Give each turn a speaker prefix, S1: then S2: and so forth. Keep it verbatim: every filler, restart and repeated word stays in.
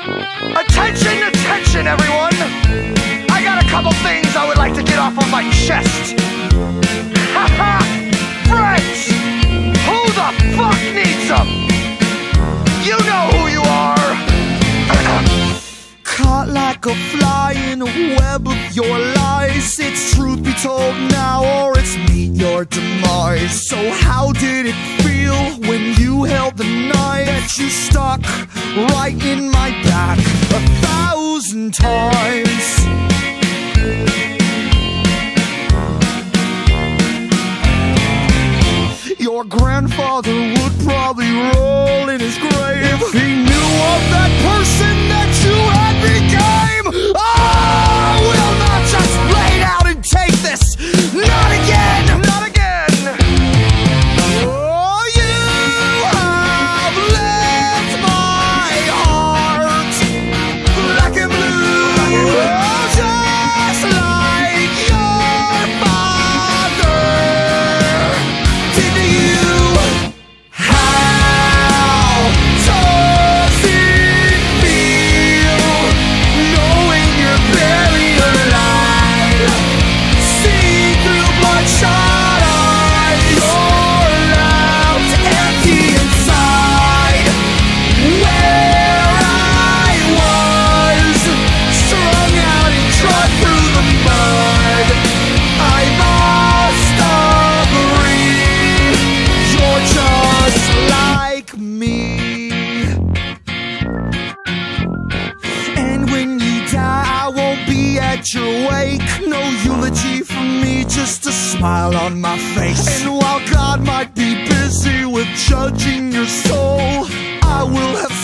S1: Attention, attention, everyone! I got a couple things I would like to get off of my chest. Haha! Friends! Who the fuck needs them? You know who you are!
S2: Caught like a fly in a web of your lies. It's truth be told now, or it's meet your demise. So how did it feel when you held the knife that you stuck right in my back a thousand times? Your grandfather would probably roll in his grave if he knew of that person that you had became. I will not just lay down and take this. Not again.
S1: Not again.
S2: Oh, you have left my heart black and blue, black and blue. Oh, just like your father did to you. How does it feel knowing you're buried alive? See through bloodshot eyes, you're left empty inside. Where I was strung out and trod through the mud, I must agree, you're just like me. And when you die, I won't be at your wake. No eulogy from me, just a smile on my face. And while God might be busy with judging your soul, I will have